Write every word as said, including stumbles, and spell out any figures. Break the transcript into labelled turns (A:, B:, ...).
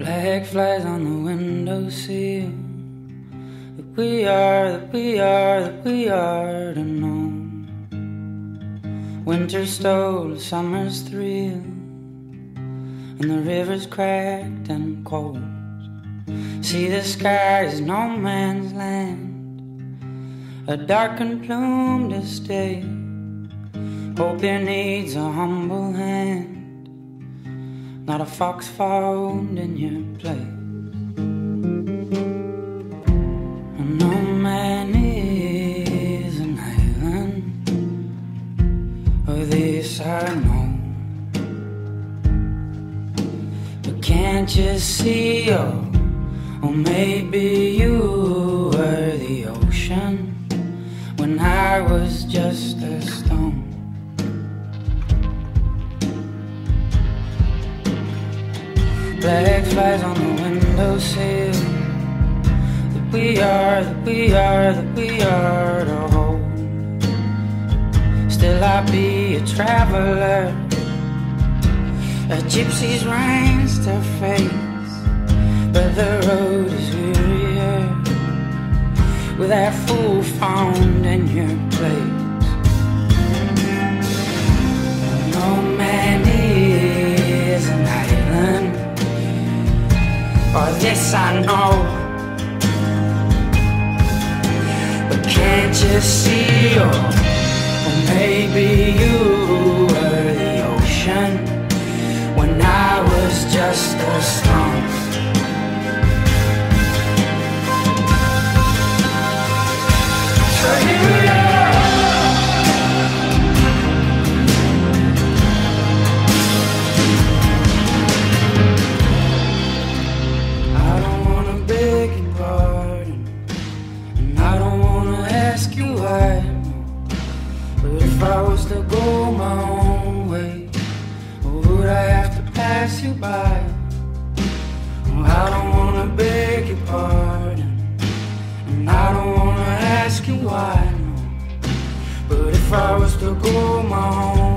A: Flag flies on the windowsill. That we are, that we are, that we are to know. Winter stole summer's thrill, and the river's cracked and cold. See, the sky is no man's land, a darkened plumed estate. Hope here needs a humble hand, not a fox found in your place. No man is an island, or this I know. But can't you see, oh, or maybe you were the ocean when I was just a stone. Flag flies on the windowsill. That we are, that we are, that we are to hold. Still I be a traveler, a gypsy's reins to face. But the road is wearier with that fool found in your place. No man is an island, or this I know. But can't you see, or, or maybe you were the ocean when I was just a stone. So here we are. I don't wanna beg your pardon, and I don't wanna ask you why. But if I was to go my own way, or would I have to pass you by? Well, I don't wanna beg your pardon, and I don't wanna ask you why, no. But if I was to go my own